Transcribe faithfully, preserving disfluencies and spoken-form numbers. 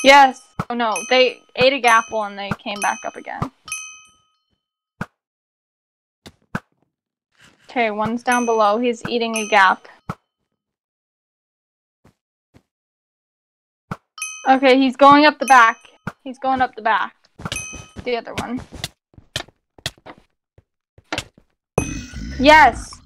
Yes. Oh no, they ate a gapple and they came back up again. Okay, one's down below. He's eating a gap. Okay, he's going up the back. He's going up the back. The other one. Yes!